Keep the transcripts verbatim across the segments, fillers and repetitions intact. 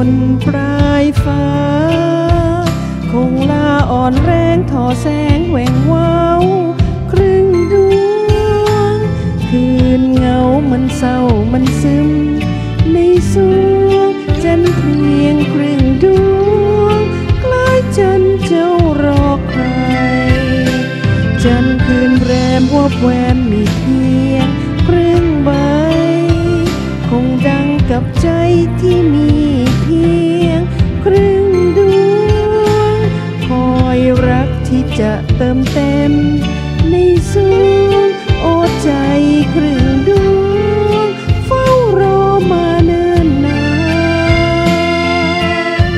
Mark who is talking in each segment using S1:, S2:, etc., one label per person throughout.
S1: นปลายฟ้าคงลาอ่อนแรงทอแสงแหว่งว้าวครึ่งดวงคืนเงามันเศร้ามันซึมในสวงจันทร์เพียงครึ่งดวงคล้ายจันทร์เจ้ารอใครจันทร์คืนแรมวบแวมมีเพียงครึ่งใบคงดังกับใจที่มีเพียงครึ่งดวงคอยรักที่จะเติมเต็มในสวงโอ้ใจครึ่งดวงเฝ้ารอมาเนิ่นนาน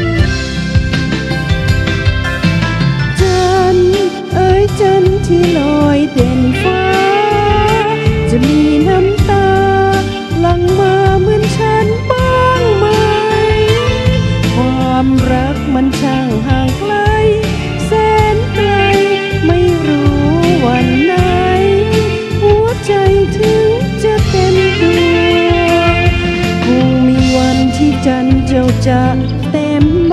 S1: จันทร์เอ๋ยจันทร์ที่ลอยเด่นฟ้าจะมีน้ำตาหลั่งมาเหมือนฉันบ้างไหมความรักมันช่างห่างไกลแสนไกลไม่รู้วันไหนหัวใจถึงจะเต็มดวงคงมีวันที่จันทร์เจ้าจะเต็มใบ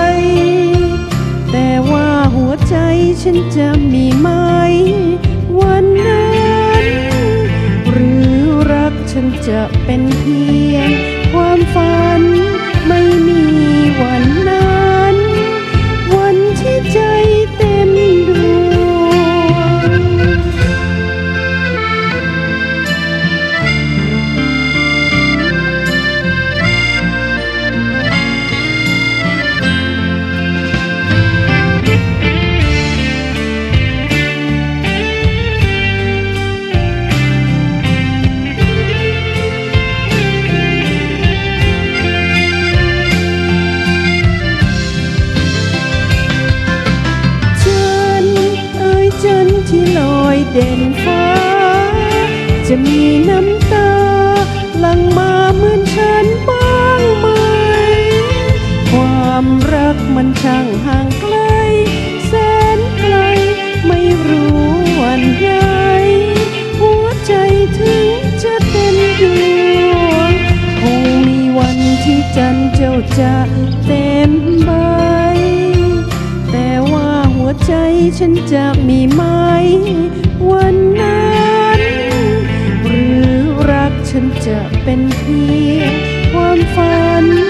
S1: แต่ว่าหัวใจฉันจะมีไหมวันนั้นหรือรักฉันจะเป็นเพียงความฝันไม่มีวันนั้นวันที่ใจเต็มดวงที่ลอยเด่นฟ้าจะมีน้ำตาหลั่งมาเหมือนฉันบ้างไหมความรักมันช่างห่างไกลแสนไกลไม่รู้วันไหนหัวใจถึงจะเต็มดวงคงมีวันที่จันทร์เจ้าจะเต็มใบแต่ว่าหัวใจฉันจะมีไหมวันนั้นหรือรักฉันจะเป็นเพียงความฝัน